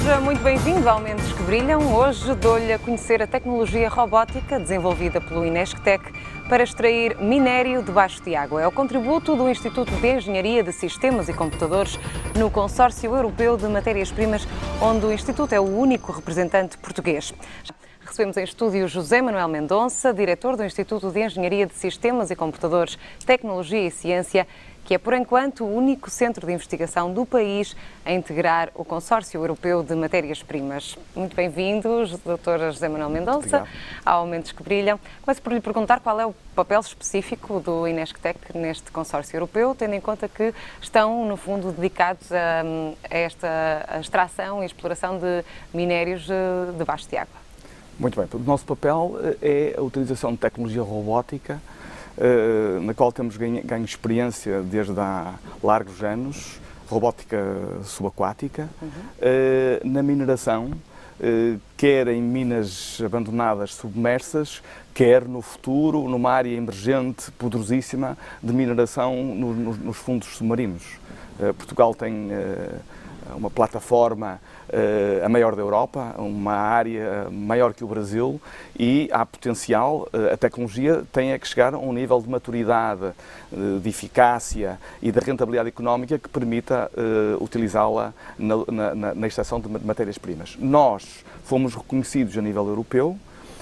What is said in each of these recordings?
Seja muito bem-vindo ao Mentes que Brilham. Hoje dou-lhe a conhecer a tecnologia robótica desenvolvida pelo Inesctec para extrair minério debaixo de água. É o contributo do Instituto de Engenharia de Sistemas e Computadores no Consórcio Europeu de Matérias-Primas, onde o Instituto é o único representante português. Recebemos em estúdio José Manuel Mendonça, diretor do Instituto de Engenharia de Sistemas e Computadores, Tecnologia e Ciência, que é, por enquanto, o único centro de investigação do país a integrar o Consórcio Europeu de Matérias-Primas. Muito bem-vindos, Dr. José Manuel Mendonça, ao Mentes que Brilham. Começo por lhe perguntar qual é o papel específico do Inesctec neste Consórcio Europeu, tendo em conta que estão, no fundo, dedicados a esta extração e exploração de minérios debaixo de água. Muito bem, o nosso papel é a utilização de tecnologia robótica, na qual temos ganho experiência desde há largos anos, robótica subaquática, na mineração, quer em minas abandonadas submersas, quer no futuro, numa área emergente, poderosíssima, de mineração nos fundos submarinos. Portugal tem uma plataforma a maior da Europa, uma área maior que o Brasil, e há potencial, a tecnologia tem que chegar a um nível de maturidade, de eficácia e de rentabilidade económica que permita utilizá-la na extração de matérias-primas. Nós fomos reconhecidos a nível europeu,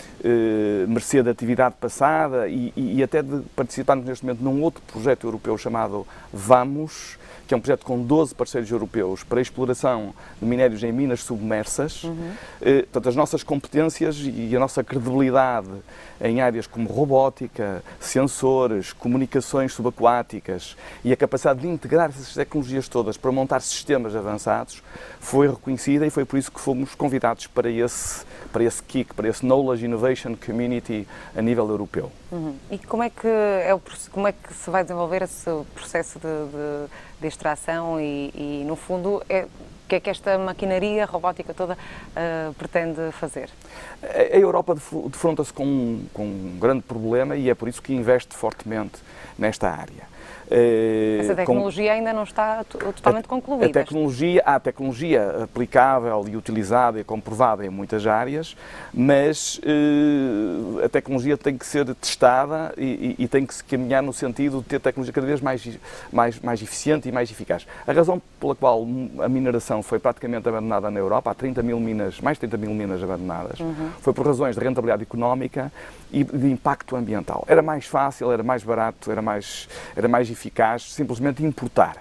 mercê da atividade passada e até de participarmos neste momento num outro projeto europeu chamado VAMOS, que é um projeto com 12 parceiros europeus para a exploração de minérios em minas submersas. Portanto, as nossas competências e a nossa credibilidade em áreas como robótica, sensores, comunicações subaquáticas e a capacidade de integrar essas tecnologias todas para montar sistemas avançados foi reconhecida e foi por isso que fomos convidados para esse KIC, para esse Knowledge Innovation Community a nível europeu. E como é que se vai desenvolver esse processo de extração e no fundo, o que é que esta maquinaria robótica toda pretende fazer? A Europa defronta-se com um grande problema e é por isso que investe fortemente nesta área. Essa tecnologia ainda não está totalmente concluída. Há tecnologia aplicável e utilizada e comprovada em muitas áreas, mas a tecnologia tem que ser testada e tem que se caminhar no sentido de ter tecnologia cada vez mais eficiente e mais eficaz. A razão pela qual a mineração foi praticamente abandonada na Europa, há mais de 30 mil minas abandonadas, foi por razões de rentabilidade económica e de impacto ambiental. Era mais fácil, era mais barato, era mais eficaz simplesmente importar.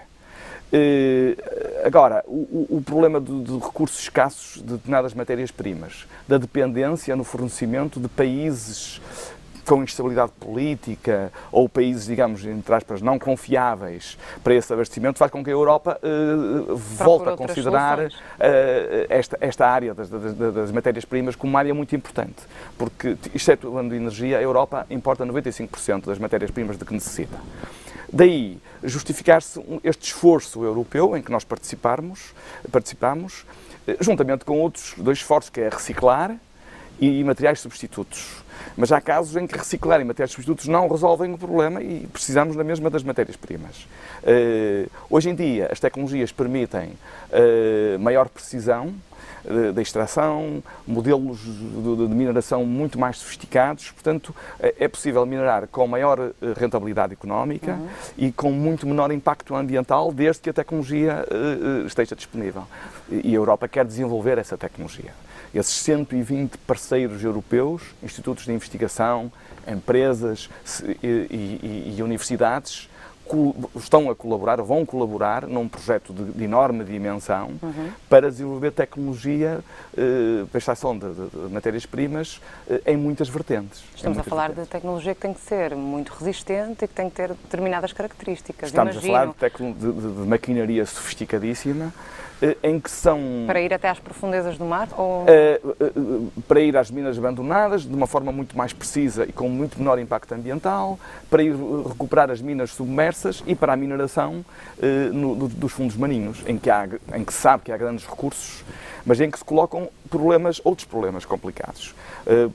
Agora, o problema de recursos escassos de determinadas matérias-primas, da dependência no fornecimento de países com instabilidade política ou países, digamos, entre aspas, não confiáveis para esse abastecimento, faz com que a Europa volte a considerar esta área das matérias-primas como uma área muito importante, porque, excetuando a energia, a Europa importa 95% das matérias-primas de que necessita. Daí justificar-se este esforço europeu em que nós participamos, juntamente com outros dois esforços, que é reciclar e materiais substitutos. Mas há casos em que reciclar e materiais substitutos não resolvem o problema e precisamos na mesma das matérias-primas. Hoje em dia, as tecnologias permitem maior precisão da extração, modelos de mineração muito mais sofisticados, portanto, é possível minerar com maior rentabilidade económica e com muito menor impacto ambiental, desde que a tecnologia esteja disponível. E a Europa quer desenvolver essa tecnologia. Esses 120 parceiros europeus, institutos de investigação, empresas e universidades, estão a colaborar, vão colaborar num projeto de enorme dimensão para desenvolver tecnologia para a extração de matérias-primas em muitas vertentes. Estamos a falar de tecnologia que tem que ser muito resistente e que tem que ter determinadas características. Estamos a falar de maquinaria sofisticadíssima, em que são... Para ir até às profundezas do mar? Ou... Para ir às minas abandonadas, de uma forma muito mais precisa e com muito menor impacto ambiental, para ir recuperar as minas submersas e para a mineração dos fundos marinhos, em que se sabe que há grandes recursos, mas em que se colocam outros problemas complicados.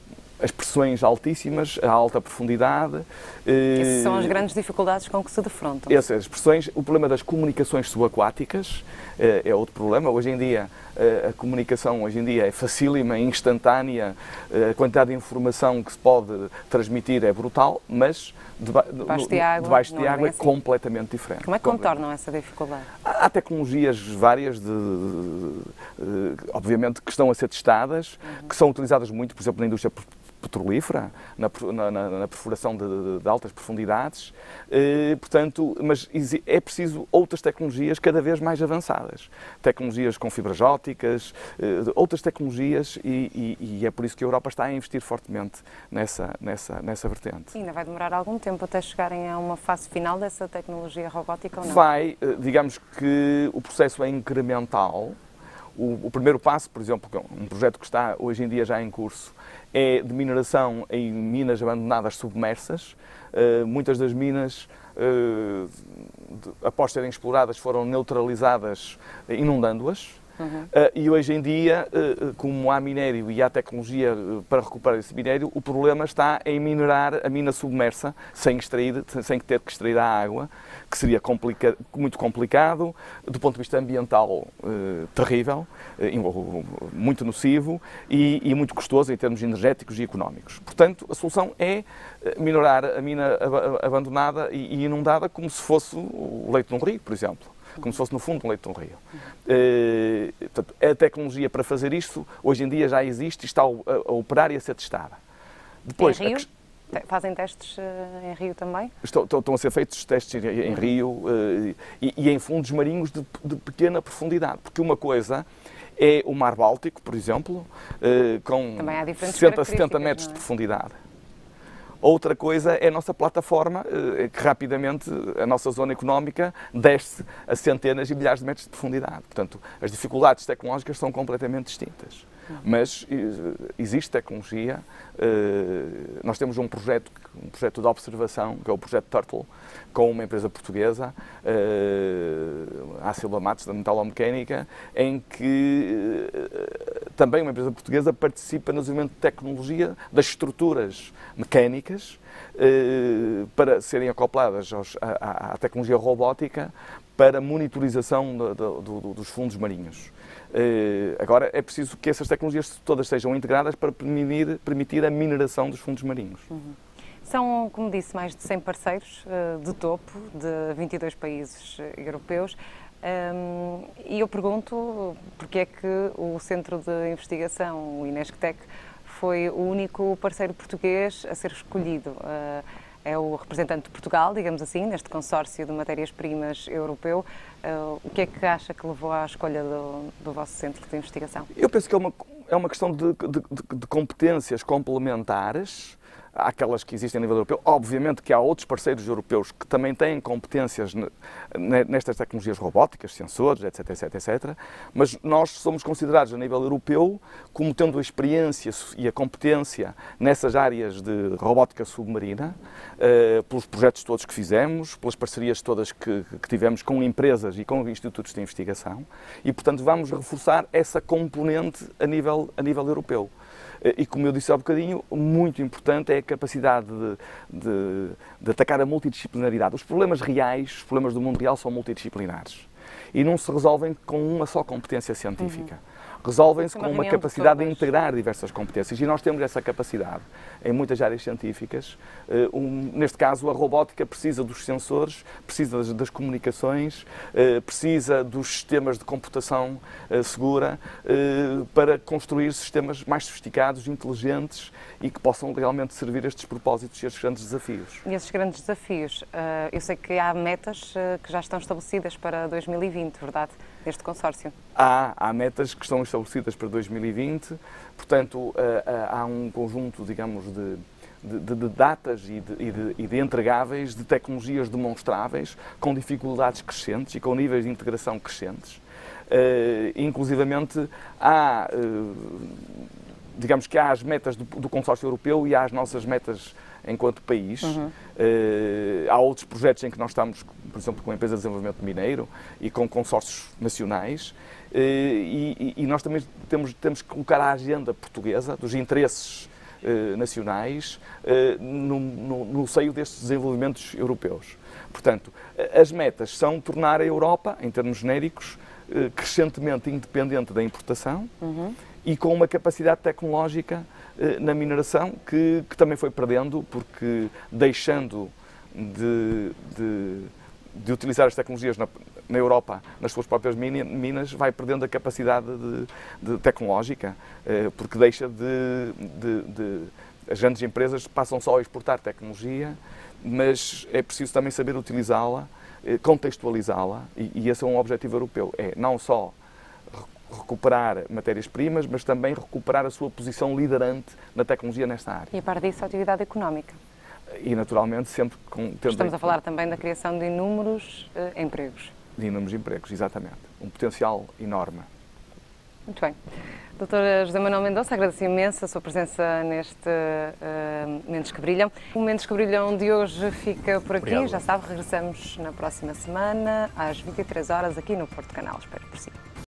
as pressões altíssimas, a alta profundidade. Essas são as grandes dificuldades com que se defrontam. Essas pressões, o problema das comunicações subaquáticas é outro problema. Hoje em dia, a comunicação é facílima, instantânea, a quantidade de informação que se pode transmitir é brutal, mas debaixo de água é completamente diferente. Como é que contornam essa dificuldade? Há tecnologias várias, obviamente, que estão a ser testadas, que são utilizadas muito, por exemplo, na indústria petrolífera, na perfuração de altas profundidades, portanto, mas é preciso outras tecnologias cada vez mais avançadas. Tecnologias com fibras ópticas, outras tecnologias, e é por isso que a Europa está a investir fortemente nessa vertente. E ainda vai demorar algum tempo até chegarem a uma fase final dessa tecnologia robótica ou não? Vai, digamos que o processo é incremental. O primeiro passo, por exemplo, um projeto que está hoje em dia já em curso, é de mineração em minas abandonadas submersas. Muitas das minas, após serem exploradas, foram neutralizadas inundando-as. E hoje em dia, como há minério e há tecnologia para recuperar esse minério, o problema está em minerar a mina submersa sem ter que extrair a água, que seria muito complicado, do ponto de vista ambiental terrível, muito nocivo e muito custoso em termos energéticos e económicos. Portanto, a solução é minerar a mina abandonada e inundada como se fosse o leito de um rio, por exemplo. Como se fosse, no fundo, um leito de um rio. Portanto, a tecnologia para fazer isto, hoje em dia, já existe e está a operar e a ser testada. Depois, em Rio? Fazem testes em Rio também? Estão a ser feitos testes em Rio e em fundos marinhos de pequena profundidade. Porque uma coisa é o Mar Báltico, por exemplo, com 60, 70 metros de profundidade. Outra coisa é a nossa plataforma, que rapidamente a nossa zona económica desce a centenas e milhares de metros de profundidade. Portanto, as dificuldades tecnológicas são completamente distintas. Mas existe tecnologia. Nós temos um projeto de observação, que é o projeto Turtle, com uma empresa portuguesa, a Silva Matos, da Metalomecânica, em que também uma empresa portuguesa participa no desenvolvimento de tecnologia das estruturas mecânicas para serem acopladas à tecnologia robótica para monitorização dos fundos marinhos. Agora é preciso que essas tecnologias todas sejam integradas para permitir a mineração dos fundos marinhos. São, como disse, mais de 100 parceiros de topo de 22 países europeus. E eu pergunto porque é que o Centro de Investigação, o INESCTEC, foi o único parceiro português a ser escolhido. É o representante de Portugal, digamos assim, neste consórcio de matérias-primas europeu. O que é que acha que levou à escolha do vosso centro de investigação? Eu penso que é uma questão de competências complementares àquelas que existem a nível europeu. Obviamente que há outros parceiros europeus que também têm competências nestas tecnologias robóticas, sensores, etc, etc, etc, mas nós somos considerados a nível europeu como tendo a experiência e a competência nessas áreas de robótica submarina, pelos projetos todos que fizemos, pelas parcerias todas que tivemos com empresas e com institutos de investigação, e portanto vamos reforçar essa componente a nível europeu. E como eu disse há bocadinho, muito importante é a capacidade de atacar a multidisciplinaridade. Os problemas reais, os problemas do mundo real são multidisciplinares e não se resolvem com uma só competência científica. Resolvem-se com uma capacidade de integrar diversas competências e nós temos essa capacidade em muitas áreas científicas. Neste caso, a robótica precisa dos sensores, precisa das comunicações, precisa dos sistemas de computação segura para construir sistemas mais sofisticados, inteligentes e que possam realmente servir estes propósitos e estes grandes desafios. E esses grandes desafios, eu sei que há metas que já estão estabelecidas para 2020, verdade? Neste consórcio? Há metas que estão estabelecidas para 2020, portanto, há um conjunto, digamos, de datas e de entregáveis, de tecnologias demonstráveis, com dificuldades crescentes e com níveis de integração crescentes. Inclusivamente, digamos que há as metas do consórcio europeu e há as nossas metas enquanto país. Há outros projetos em que nós estamos, por exemplo, com a empresa de desenvolvimento mineiro e com consórcios nacionais, e nós também temos que colocar a agenda portuguesa dos interesses nacionais no seio destes desenvolvimentos europeus. Portanto, as metas são tornar a Europa, em termos genéricos, crescentemente independente da importação e com uma capacidade tecnológica na mineração que também foi perdendo, porque deixando de utilizar as tecnologias na Europa, nas suas próprias minas, vai perdendo a capacidade tecnológica, porque deixa as grandes empresas passam só a exportar tecnologia, mas é preciso também saber utilizá-la, contextualizá-la, e esse é um objetivo europeu, é não só recuperar matérias-primas, mas também recuperar a sua posição liderante na tecnologia nesta área. E a par disso, a atividade económica. E, naturalmente, sempre Estamos a falar também da criação de inúmeros empregos. De inúmeros empregos, exatamente. Um potencial enorme. Muito bem. Doutor José Manuel Mendonça, agradeço imenso a sua presença neste Mentes que Brilham. O Mentes que Brilham de hoje fica por aqui. Obrigado. Já sabe, regressamos na próxima semana, às 23 horas, aqui no Porto Canal. Espero por si.